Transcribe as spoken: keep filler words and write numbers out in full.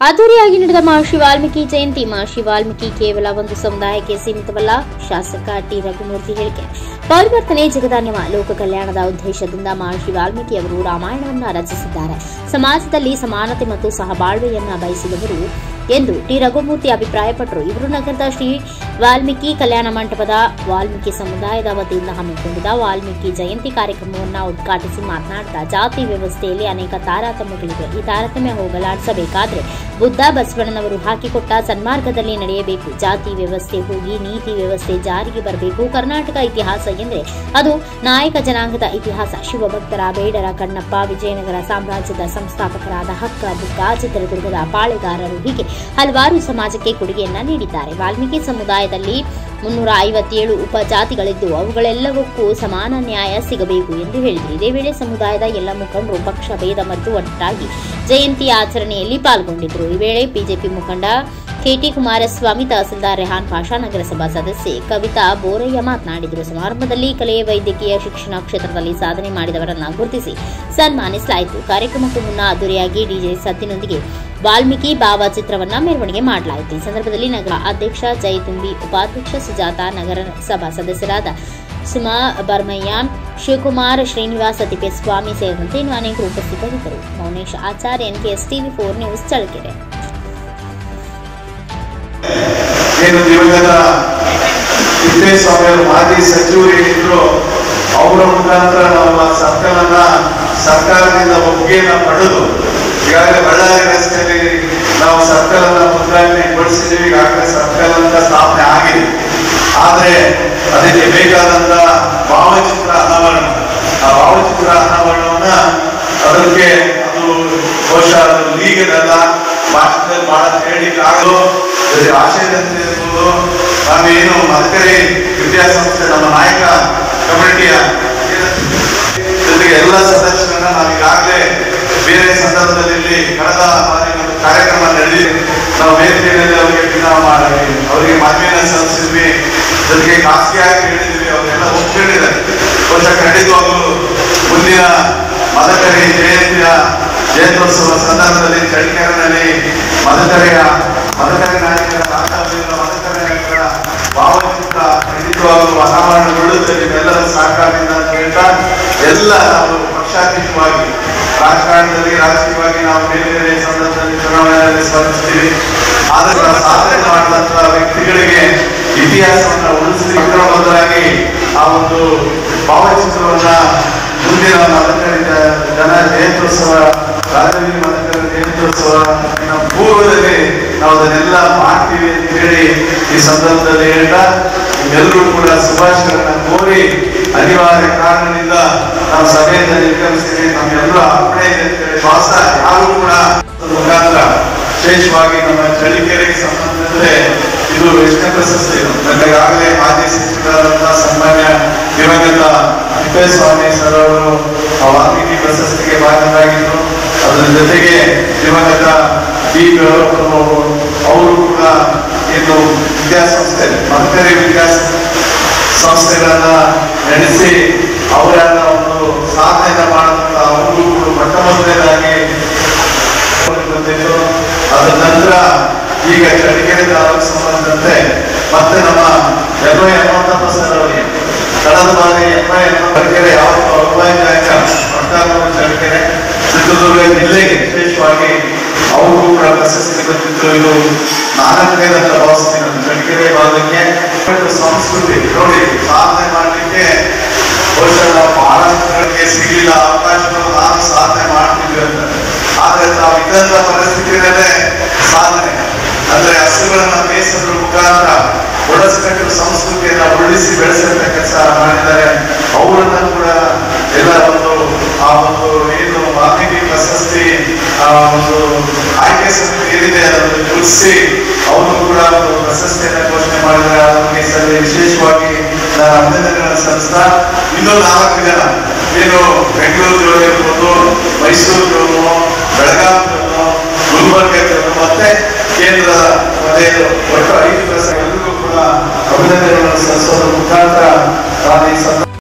ಅದ್ದೂರಿಯಾಗಿ ನಡೆದ ಮಹರ್ಷಿ ವಾಲ್ಮೀಕಿ ಜಯಂತಿ. ಮಹರ್ಷಿ ವಾಲ್ಮೀಕಿ ಕೇವಲ ಒಂದು ಸಮುದಾಯಕ್ಕೆ ಸೀಮಿತವಲ್ಲ. ಶಾಸಕ ಟಿ ರಘುಮೂರ್ತಿ ಹೇಳಿಕೆ. ಪರಿವರ್ತನೆ ಜಗದಾನ್ಯವ ಲೋಕ ಕಲ್ಯಾಣದ ಉದ್ದೇಶದಿಂದ ಮಹರ್ಷಿ ವಾಲ್ಮೀಕಿ ಅವರು ರಾಮಾಯಣವನ್ನು ರಚಿಸಿದ್ದಾರೆ. ಸಮಾಜದಲ್ಲಿ ಸಮಾನತೆ ಮತ್ತು ಸಹಬಾಳ್ವೆಯನ್ನು ಬಯಸಿದವರು ಎಂದು ಟಿ ರಘುಮೂರ್ತಿ ಅಭಿಪ್ರಾಯಪಟ್ಟರು. ಇವರು ನಗರದ ಶ್ರೀ ವಾಲ್ಮೀಕಿ ಕಲ್ಯಾಣ ಮಂಟಪದ ವಾಲ್ಮೀಕಿ ಸಮುದಾಯದ ವತಿಯಿಂದ ಹಮ್ಮಿಕೊಂಡಿದ್ದ ವಾಲ್ಮೀಕಿ ಜಯಂತಿ ಕಾರ್ಯಕ್ರಮವನ್ನು ಉದ್ಘಾಟಿಸಿ ಮಾತನಾಡಿದ, ಜಾತಿ ವ್ಯವಸ್ಥೆಯಲ್ಲಿ ಅನೇಕ ತಾರತಮ್ಯಗಳಿವೆ. ಈ ತಾರತಮ್ಯ ಹೋಗಲಾಡಿಸಬೇಕಾದ್ರೆ ಬುದ್ಧ ಬಸವಣ್ಣನವರು ಹಾಕಿಕೊಟ್ಟ ಸನ್ಮಾರ್ಗದಲ್ಲಿ ನಡೆಯಬೇಕು. ಜಾತಿ ವ್ಯವಸ್ಥೆ ಹೋಗಿ ನೀತಿ ವ್ಯವಸ್ಥೆ ಜಾರಿಗೆ ಬರಬೇಕು. ಕರ್ನಾಟಕ ಇತಿಹಾಸ ಎಂದರೆ ಅದು ನಾಯಕ ಜನಾಂಗದ ಇತಿಹಾಸ. ಶಿವಭಕ್ತರ, ಬೇಡರ, ಕಣ್ಣಪ್ಪ, ವಿಜಯನಗರ ಸಾಮ್ರಾಜ್ಯದ ಸಂಸ್ಥಾಪಕರಾದ ಹಕ್ಕ, ಬುಕ್ಕ, ಚಿತ್ರದುರ್ಗದ ಪಾಳೆಗಾರರು ಹೀಗೆ ಹಲವಾರು ಸಮಾಜಕ್ಕೆ ಕೊಡುಗೆಯನ್ನ ನೀಡಿದ್ದಾರೆ. ವಾಲ್ಮೀಕಿ ಸಮುದಾಯದಲ್ಲಿ ಮುನ್ನೂರ ಐವತ್ತೇಳು ಉಪಜಾತಿಗಳಿದ್ದು ಅವುಗಳೆಲ್ಲವಕ್ಕೂ ಸಮಾನ ನ್ಯಾಯ ಸಿಗಬೇಕು ಎಂದು ಹೇಳಿದರು. ಇದೇ ವೇಳೆ ಸಮುದಾಯದ ಎಲ್ಲ ಮುಖಂಡರು ಪಕ್ಷ ಭೇದ ಮತ್ತು ಒಟ್ಟಾಗಿ ಜಯಂತಿ ಆಚರಣೆಯಲ್ಲಿ ಪಾಲ್ಗೊಂಡಿದ್ದರು. ಈ ವೇಳೆ ಬಿಜೆಪಿ ಮುಖಂಡ ಕೆಟಿ ಕುಮಾರಸ್ವಾಮಿ, ತಹಸೀಲ್ದಾರ್ ರೆಹಾನ್ ಪಾಷಾ, ನಗರಸಭಾ ಸದಸ್ಯೆ ಕವಿತಾ ಬೋರಯ್ಯ ಮಾತನಾಡಿದರು. ಸಮಾರಂಭದಲ್ಲಿ ಕಲೆ, ವೈದ್ಯಕೀಯ ಶಿಕ್ಷಣ ಕ್ಷೇತ್ರದಲ್ಲಿ ಸಾಧನೆ ಮಾಡಿದವರನ್ನು ಗುರುತಿಸಿ ಸನ್ಮಾನಿಸಲಾಯಿತು. ಕಾರ್ಯಕ್ರಮಕ್ಕೂ ಮುನ್ನ ಅದ್ದೂರಿಯಾಗಿ ಡಿಜೆ ಸದ್ದಿನೊಂದಿಗೆ ವಾಲ್ಮೀಕಿ ಭಾವಚಿತ್ರವನ್ನ ಮೆರವಣಿಗೆ ಮಾಡಲಾಯಿತು. ಈ ಸಂದರ್ಭದಲ್ಲಿ ನಗರ ಅಧ್ಯಕ್ಷ ಜಯತುಂಬಿ, ಉಪಾಧ್ಯಕ್ಷ ಸುಜಾತ, ನಗರಸಭಾ ಸದಸ್ಯರಾದ ಸುಮಾ ಬರ್ಮಯ್ಯ, ಶಿವಕುಮಾರ್, ಶ್ರೀನಿವಾಸ ತಿಪ್ಪೇಸ್ವಾಮಿ ಸೇರಿದಂತೆ ಇನ್ನು ಅನೇಕರು ಉಪಸ್ಥಿತರಿದ್ದರು. Mounesh Acharya, NKS TV four news, Challakere. ಮಾಜಿ ಸಚಿವರು ಅವರ ಮುಖಾಂತರ ನಾವು ಸರ್ಕಾರನ ಸರ್ಕಾರದಿಂದ ಒಪ್ಪಿಗೆಯನ್ನು ಪಡೆದು ಈಗಾಗಲೇ ಬಳ್ಳಾರಿ ರಸ್ತೆಯಲ್ಲಿ ನಾವು ಸರ್ಕಲನ್ನ ಮುದ್ರಣಗೊಳಿಸಿದ್ದೀವಿ. ಈಗಾಗಲೇ ಸರ್ಕಲ್ ಸ್ಥಾಪನೆ ಆಗಿದೆ. ಆದರೆ ಅದಕ್ಕೆ ಬೇಕಾದಂತ ಭಾವಚಿತ್ರ ಅನಾವರಣ ಆ ಭಾವಚಿತ್ರ ಅನಾವರಣವನ್ನ ಅದಕ್ಕೆ ಅದು ಬಹುಶಃ ಅದು ಲೀಗಲ್ ಅಲ್ಲ, ಭಾಷಣದಲ್ಲಿ ಬಹಳ ಹೇಳಲಿಕ್ಕೆ ಆಗಲು ಆಶಯದಂತೆ ಇರ್ಬೋದು. ನಾವೇನು ಮದಕರಿ ವಿದ್ಯಾಸಂಸ್ಥೆ ನಮ್ಮ ನಾಯಕ ಕಮಿಟಿಯ ಜೊತೆಗೆ ಎಲ್ಲ ಸದಸ್ಯರನ್ನ ನಾವು ಈಗಾಗಲೇ ಬೇರೆ ಸಂದರ್ಭದಲ್ಲಿ ಕಳೆದ ಕಾರ್ಯಕ್ರಮ ನಡೆದಿ ನಾವು ವೇದಿಕೆಯಲ್ಲಿ ಅವರಿಗೆ ಮಾಡಿ ಅವರಿಗೆ ಮನವಿಯನ್ನು ಸಲ್ಲಿಸಿದ್ವಿ. ಜೊತೆಗೆ ಖಾಸಗಿಯಾಗಿ ಹೇಳಿದ್ವಿ. ಅವರೆಲ್ಲ ಒಪ್ಪಿಕೊಂಡಿದ್ದಾರೆ. ಬಹುಶಃ ಖಂಡಿತವಾಗಲು ಮುಂದಿನ ಮದಕರಿ ಜಯಂತಿಯ ಜಯಂತ್ಯೋತ್ಸವ ಸಂದರ್ಭದಲ್ಲಿ ಚಳ್ಳಕೆರೆಯಲ್ಲಿ ಮದಕರಿಯ ಮದಕರಿ ನಾಯಕರ ಮದಕರಿ ನಾಯಕರ ಭಾವಚಿತ್ರ ಖಂಡಿತವಾಗಲು ಅನಾವರಣಗೊಳ್ಳುತ್ತದೆ. ಎಲ್ಲರ ಸಹಕಾರದಿಂದ ಅಂತ ಹೇಳ್ತಾ ಎಲ್ಲ ನಾವು ಪಕ್ಷಾತೀತವಾಗಿ ರಾಜಕಾರಣದಲ್ಲಿ ರಾಜಕೀಯವಾಗಿ ನಾವು ಬೇರೆ ಬೇರೆ ಸಂದರ್ಭದಲ್ಲಿ ಚುನಾವಣೆಯಲ್ಲಿ ಸ್ಪರ್ಧಿಸ್ತೀವಿ. ಆದರೆ ಸಾಧನೆ ಮಾಡಿದಂತಹ ವ್ಯಕ್ತಿಗಳಿಗೆ ಇತಿಹಾಸವನ್ನು ಉಳಿಸಿ ಅಕ್ರಮಬದ್ಧರಾಗಿ ಆ ಒಂದು ಭಾವಚಿತ್ರವನ್ನ ಮುಂದಿನ ಮದಕರಿ ಜನ ಜಯಂತ್ಯೋತ್ಸವ ರಾಜವೀಯ ಮದಕರಿ ಜಯಂತ್ಯೋತ್ಸವ ಪೂರ್ವದಲ್ಲಿ ನಾವು ಅದನ್ನೆಲ್ಲ ಮಾಡ್ತೀವಿ ಅಂತ ಹೇಳಿ ಈ ಸಂದರ್ಭದಲ್ಲಿ ಹೇಳ್ತಾ ಎಲ್ಲರೂ ಕೂಡ ಶುಭಾಶಯಗಳನ್ನ ಕೋರಿ ಅನಿವಾರ್ಯ ಕಾರಣದಿಂದ ನಾವು ಸಭೆಯಿಂದ ನಿರ್ಗಮಿಸ್ತೀವಿ. ನಮ್ಮೆಲ್ಲರೂ ಅರ್ಪಣೆ ಇದೆ ಅಂತ ಹೇಳಿ ವಾಸ ಯಾರು ಕೂಡ ಮುಖಾಂತರ ವಿಶೇಷವಾಗಿ ನಮ್ಮ ಚಳ್ಳಕೆರೆಗೆ ಸಂಬಂಧಿಸಿದ್ರೆ ಇದು ಎಷ್ಟನೇ ಪ್ರಶಸ್ತಿ. ಈಗಾಗಲೇ ಮಾಜಿ ಸಚಿವರಾದಂತಹ ಸನ್ಮಾನ್ಯ ದಿವಂಗತ ತಿಪ್ಪೇಸ್ವಾಮಿ ಸರ್ ಅವರು ವಾಲ್ಮೀಕಿ ಪ್ರಶಸ್ತಿಗೆ ಭಾಜನರಾಗಿದ್ದರು. ಅದರ ಜೊತೆಗೆ ದಿವಂಗತ ಡಿ ಅವರು ಕೂಡ ಇನ್ನು ವಿದ್ಯಾಸಂಸ್ಥೆ ಮದಕರಿ ವಿದ್ಯಾಸ ಸಂಸ್ಥೆಗಳನ್ನ ನಡೆಸಿ ಅವರನ್ನ ಒಂದು ಸಾಧನೆ ಮಾಡುವಂತ ಅವರು ಕೂಡ ಮೊಟ್ಟ ಮೊದಲನೇದಾಗಿ ಬಂದಿದ್ದು. ಅದ ನಂತರ ಈಗ ಚಳ್ಳಕೆರೆ ತಾಲೂಕು ಸಂಬಂಧಂತೆ ಮತ್ತೆ ನಮ್ಮ ಎಂ ಐ ಹನುಮಂತಪ್ಪ ಸರ್ ಅವರಿಗೆ ಕಳೆದ ಬಾರಿ ಎಂ ಐ ಚಳ್ಳಕೆರೆ ಯಾವತ್ತು ಅಭಿಮಾನಿಕ ಚಳ್ಳಕೆರೆ ಚಿತ್ರದುರ್ಗ ಜಿಲ್ಲೆಗೆ ವಿಶೇಷವಾಗಿ ಅವರು ಕೂಡ ಪ್ರಶಸ್ತಿ ಬಂದಿತ್ತು. ಇದು ನಾಲ್ಕೈದು ಅಂತ ಭಾವಿಸ್ತೀನಿ. ಚಳ್ಳಕೆರೆ ಭಾಗಕ್ಕೆ ಸಂಸ್ಕೃತಿ ನೋಡಿ ಸಾಧನೆ ಮಾಡಲಿಕ್ಕೆ ಬಹುಶಃ ನಾವು ಬಹಳಷ್ಟು ಸಿಗಲಿಲ್ಲ ಅವಕಾಶಗಳು. ನಾನು ಸಾಧನೆ ಮಾಡ್ತಿದ್ವಿ ಅಂತ. ಆದ್ರೆ ನಾವು ಇದ್ದಂತ ಪರಿಸ್ಥಿತಿಯಲ್ಲೇ ಸಾಧನೆ ಅಂದ್ರೆ ಹಸುಗಳನ್ನ ಮೇಯಿಸೋದ್ರ ಮುಖಾಂತರ ಉಳಿಸಬೇಕು ಸಂಸ್ಕೃತಿಯನ್ನ ಉಳಿಸಿ ಬೆಳೆಸಬೇಕ ಕೆಲಸ ಮಾಡಿದ್ದಾರೆ. ಅವರನ್ನ ಕೂಡ ಎಲ್ಲ ಒಂದು ಆ ಒಂದು ಏನು ವಾಲ್ಮೀಕಿ ಪ್ರಶಸ್ತಿ ಆ ಒಂದು ಆಯ್ಕೆ ಸಮಿತಿ ಏನಿದೆ ಅದನ್ನು ಗುರುತಿಸಿ ಅವರು ಕೂಡ ಒಂದು ಪ್ರಶಸ್ತಿಯನ್ನ ಘೋಷಣೆ ಮಾಡಿದ್ದಾರೆ. ಅದಕ್ಕೆ ವಿಶೇಷವಾಗಿ ನಾನು ಅಭಿನಂದನೆಗಳನ್ನು ಸಲ್ಲಿಸ್ತಾ ಇನ್ನೂ ನಾಲ್ಕು ಜನ ಏನು ಬೆಂಗಳೂರು ಇರ್ಬೋದು, ಮೈಸೂರು, ಬೆಳಗಾವಿ, ಗುಲ್ಬರ್ಗ ಮತ್ತೆ ಕೇಂದ್ರದ ಒಟ್ಟು ಐದು ಎಲ್ಲರಿಗೂ ಕೂಡ ಅಭಿನಂದನೆಗಳನ್ನು ಸಲ್ಲಿಸೋದ್ರ ಮುಖಾಂತರ ನಾನು ಈ